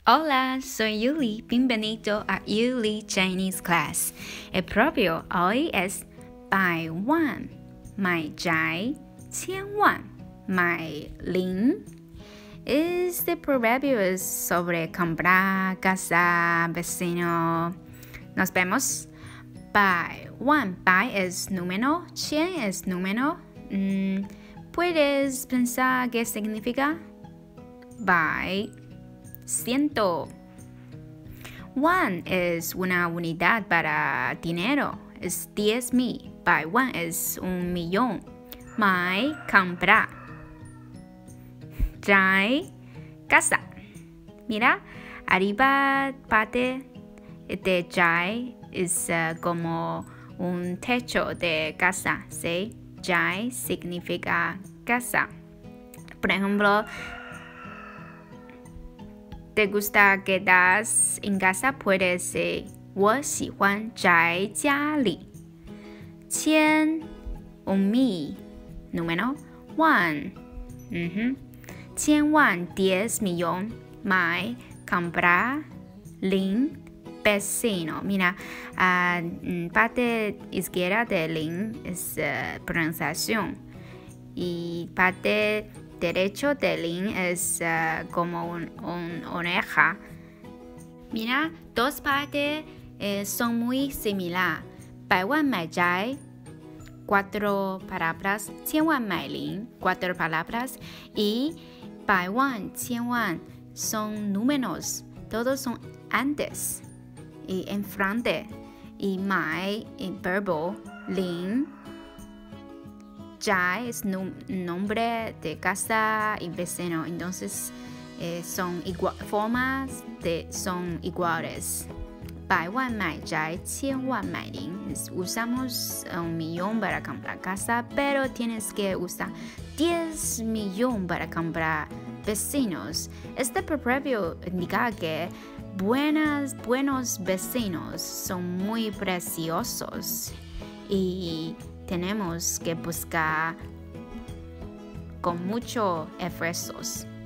Hola, soy Yuli. Bienvenido a Yuli Chinese Class. El proverbio hoy es 百万买宅千万买邻. Este proverbio es sobre comprar, casa, vecino. Nos vemos. 百万 百 es número, 千 es número. ¿Puedes pensar qué significa? 百 ciento. One es una unidad para dinero, es 10,000. 百万 es 1,000,000. 买 comprar. 宅 casa. Mira, arriba parte de 宅 es como un techo de casa, ¿sí? 宅 significa casa. Por ejemplo, ¿te gusta quedarse en casa? Puede ser 我喜欢宅家里. 千 1,000 número 万 千万 10,000,000. 买 comprar. 邻 vecino. Mira, parte izquierda de lin es pronunciación y parte derecho de lin es como un oreja. Mira, dos partes son muy similares. 百万买宅 4 palabras, 千万买邻 4 palabras y 百万千万 son números, todos son antes y en frente, y 买 en verbo, 邻 宅 es nombre de casa y vecino, entonces son formas son iguales. 百万买宅千万买邻. Usamos 1,000,000 para comprar casa, pero tienes que usar 10,000,000 para comprar vecinos. Este proverbio indica que buenos vecinos son muy preciosos y tenemos que buscar con muchos esfuerzos.